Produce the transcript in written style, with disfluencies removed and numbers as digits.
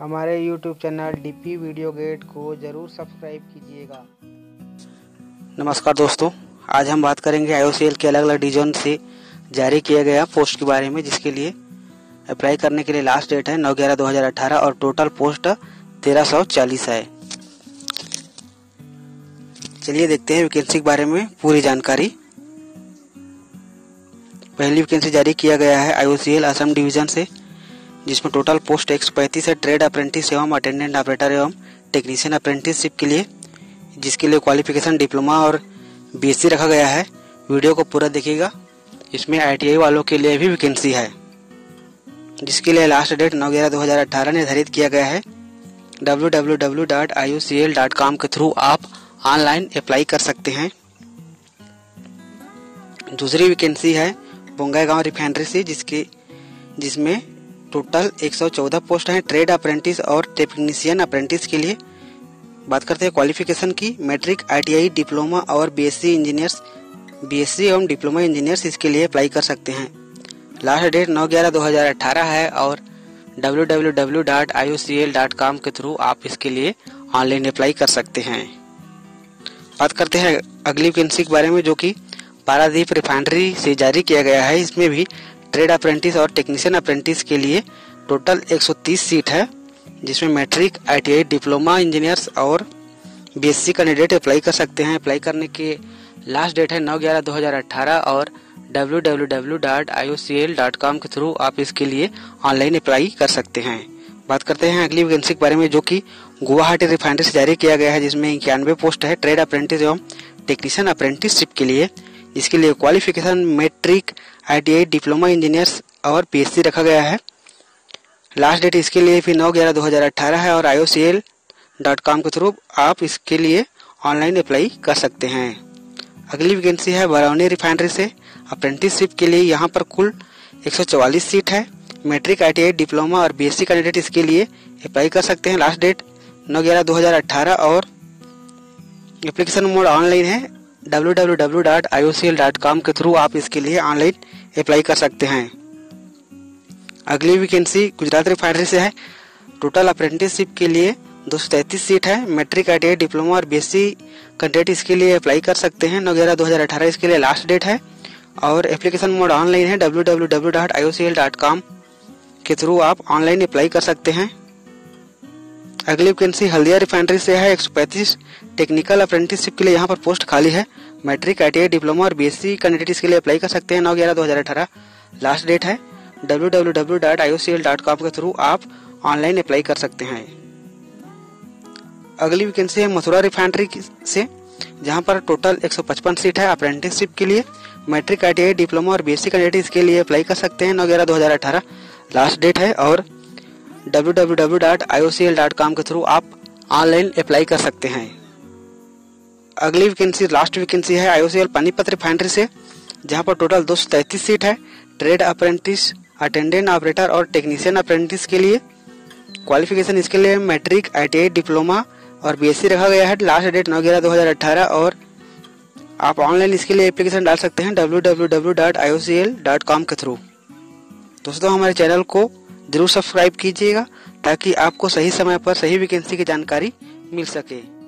हमारे YouTube channel DP video gate को ज़रूर सब्सक्राइब कीजिएगा। नमस्कार दोस्तों, आज हम बात करेंगे IOCL के अलग अलग डिवीजन से जारी किया गया पोस्ट के बारे में, जिसके लिए अप्लाई करने के लिए लास्ट डेट है 9/11/2018 और टोटल पोस्ट 1340 है। चलिए देखते हैं वैकेंसी के बारे में पूरी जानकारी। पहली वैकेंसी जारी किया गया है IOCL असम डिवीजन से, जिसमें टोटल पोस्ट 135 है ट्रेड अप्रेंटिस एवं अटेंडेंट ऑपरेटर एवं टेक्नीशियन अप्रेंटिसशिप के लिए, जिसके लिए क्वालिफिकेशन डिप्लोमा और BSc रखा गया है। वीडियो को पूरा देखिएगा। इसमें ITI वालों के लिए भी वैकेंसी है, जिसके लिए लास्ट डेट 9/11/2018 निर्धारित किया गया है। www.iocl.com के थ्रू आप ऑनलाइन अप्लाई कर सकते हैं। दूसरी वैकेंसी है बोंगाईगांव रिफाइनरी से, जिसमें टोटल 114 पोस्ट हैं ट्रेड अप्रेंटिस और टेक्नीशियन अप्रेंटिस के लिए। बात करते हैं क्वालिफिकेशन की। मैट्रिक, ITI, डिप्लोमा और BSc एवं डिप्लोमा इंजीनियर्स इसके लिए अप्लाई कर सकते हैं। लास्ट डेट 9/11/2018 है और www.iocl.com के थ्रू आप इसके लिए ऑनलाइन अप्लाई कर सकते हैं। बात करते हैं अगली वैकेंसी के बारे में, जो कि पारादीप रिफाइनरी से जारी किया गया है। इसमें भी ट्रेड अप्रेंटिस और टेक्नीशियन अप्रेंटिस के लिए टोटल 130 सीट है, जिसमें मैट्रिक, ITI, डिप्लोमा इंजीनियर्स और BSc कैंडिडेट अप्लाई कर सकते हैं। अप्लाई करने के लास्ट डेट है 9/11/2018 और www.iocl.com के थ्रू आप इसके लिए ऑनलाइन अप्लाई कर सकते हैं। बात करते हैं अगली वैकेंसी के बारे में, जो कि गुवाहाटी रिफाइनरी से जारी किया गया है, जिसमें 91 पोस्ट है ट्रेड अप्रेंटिस एवं टेक्नीशियन अप्रेंटिसशिप के लिए। इसके लिए qualification matric, ITI, diploma engineers और BSc रखा गया है। लास्ट डेट इसके लिए भी 9/11/2018 है और iocl.com के थ्रू आप इसके लिए ऑनलाइन अप्लाई कर सकते हैं। अगली वैकेंसी है बरौनी रिफाइनरी से अप्रेंटिसशिप के लिए। यहाँ पर कुल 144 सीट है। मैट्रिक, ITI, डिप्लोमा और BSc कैंडिडेट इसके लिए अप्लाई कर सकते हैं। लास्ट डेट 9/11/2018 और एप्लीकेशन मोड ऑनलाइन है। www.iocl.com के थ्रू आप इसके लिए ऑनलाइन अप्लाई कर सकते हैं। अगली वैकेंसी गुजरात रिफाइनरी से है। टोटल अप्रेंटिसशिप के लिए 233 सीट है। मैट्रिक, ITI, डिप्लोमा और BSc कैंडिडेट इसके लिए अप्लाई कर सकते हैं। 9/11/2018 इसके लिए लास्ट डेट है और एप्लीकेशन मोड ऑनलाइन है। www.iocl.com के थ्रू आप ऑनलाइन अप्लाई कर सकते हैं। अगली वैकेंसी हल्दिया रिफाइनरी से है। 135 टेक्निकल अप्रेंटिसशिप के लिए यहाँ पर पोस्ट खाली है। मैट्रिक, ITI, डिप्लोमा और BSc कैंडिडेट इसके लिए अप्लाई कर सकते हैं। 9/11/2018 लास्ट डेट है। www.iocl.com के थ्रू आप ऑनलाइन अप्लाई कर सकते हैं। अगली वैकेंसी है मथुरा रिफाइनरी से, जहां पर टोटल 155 सीट है अप्रेंटिसशिप के लिए। मैट्रिक, ITI, डिप्लोमा और BSc कैंडिडेट इसके लिए अप्लाई कर सकते हैं। 9/11/2018 लास्ट डेट है और www.iocl.com के थ्रू आप ऑनलाइन अप्लाई कर सकते हैं। अगली वैकेंसी लास्ट वैकेंसी है IOCL पानीपत रिफाइनरी से, जहां पर टोटल 233 सीट है ट्रेड अप्रेंटिस, अटेंडेंट ऑपरेटर और टेक्नीशियन अप्रेंटिस के लिए। क्वालिफिकेशन इसके लिए मैट्रिक, ITI, डिप्लोमा और BSc रखा गया है। लास्ट डेट 9/11/2018 और आप ऑनलाइन इसके लिए एप्लीकेशन डाल सकते हैं www.iocl.com के थ्रू। दोस्तों, हमारे चैनल को जरूर सब्सक्राइब कीजिएगा ताकि आपको सही समय पर सही वैकेंसी की जानकारी मिल सके।